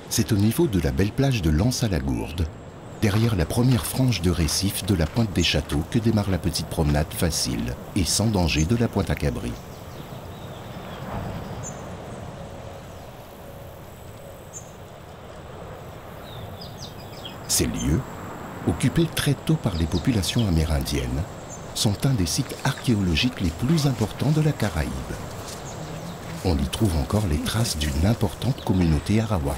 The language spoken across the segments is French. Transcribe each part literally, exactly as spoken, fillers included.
C'est au niveau de la belle plage de Lens-à-la-Gourde, derrière la première frange de récif de la pointe des Châteaux, que démarre la petite promenade facile et sans danger de la Pointe à Cabri. Ces lieux, occupés très tôt par les populations amérindiennes, sont un des sites archéologiques les plus importants de la Caraïbe. On y trouve encore les traces d'une importante communauté arawak.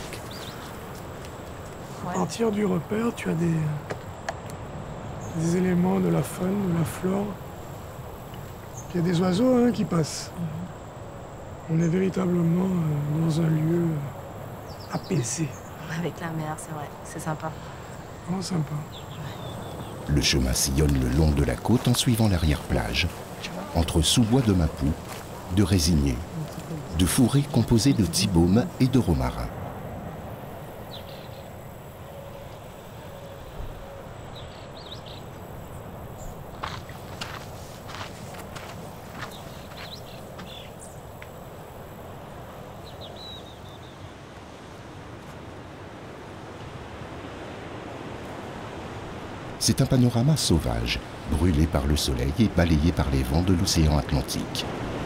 À partir du repère, tu as des, des éléments de la faune, de la flore. Il y a des oiseaux hein, qui passent. On est véritablement euh, dans un lieu apaisé. Avec la mer, c'est vrai, c'est sympa. Vraiment sympa. Le chemin sillonne le long de la côte en suivant l'arrière-plage, entre sous-bois de Mapou, de résineux, de fourrés composés de thibaumes et de romarin. C'est un panorama sauvage, brûlé par le soleil et balayé par les vents de l'océan Atlantique.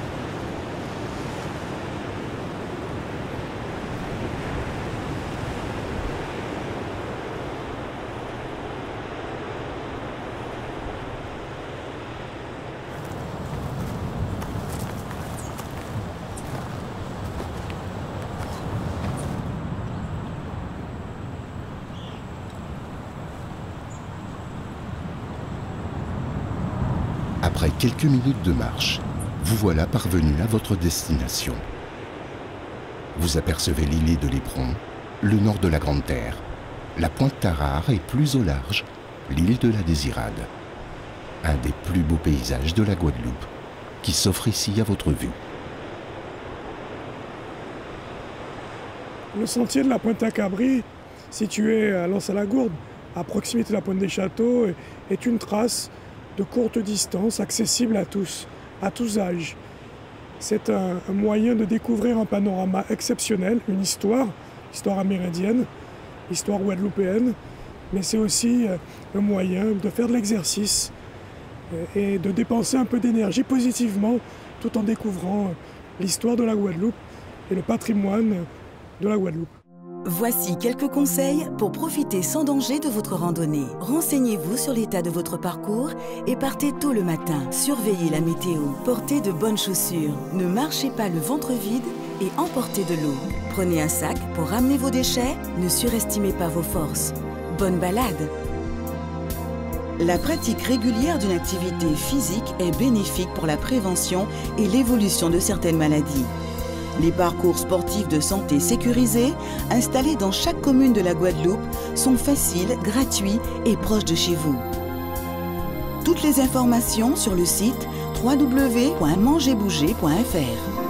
Après quelques minutes de marche, vous voilà parvenu à votre destination. Vous apercevez l'îlet de l'Éperon, le nord de la Grande Terre, la pointe Tarare et plus au large, l'île de la Désirade. Un des plus beaux paysages de la Guadeloupe, qui s'offre ici à votre vue. Le sentier de la Pointe à Cabri, situé à Lens-à-la-Gourde, à proximité de la Pointe des Châteaux, est une trace de courte distance, accessible à tous, à tous âges. C'est un, un moyen de découvrir un panorama exceptionnel, une histoire, histoire amérindienne, histoire guadeloupéenne, mais c'est aussi un moyen de faire de l'exercice et de dépenser un peu d'énergie positivement, tout en découvrant l'histoire de la Guadeloupe et le patrimoine de la Guadeloupe. Voici quelques conseils pour profiter sans danger de votre randonnée. Renseignez-vous sur l'état de votre parcours et partez tôt le matin. Surveillez la météo. Portez de bonnes chaussures. Ne marchez pas le ventre vide et emportez de l'eau. Prenez un sac pour ramener vos déchets. Ne surestimez pas vos forces. Bonne balade! La pratique régulière d'une activité physique est bénéfique pour la prévention et l'évolution de certaines maladies. Les parcours sportifs de santé sécurisés, installés dans chaque commune de la Guadeloupe, sont faciles, gratuits et proches de chez vous. Toutes les informations sur le site w w w point manger bouger point f r.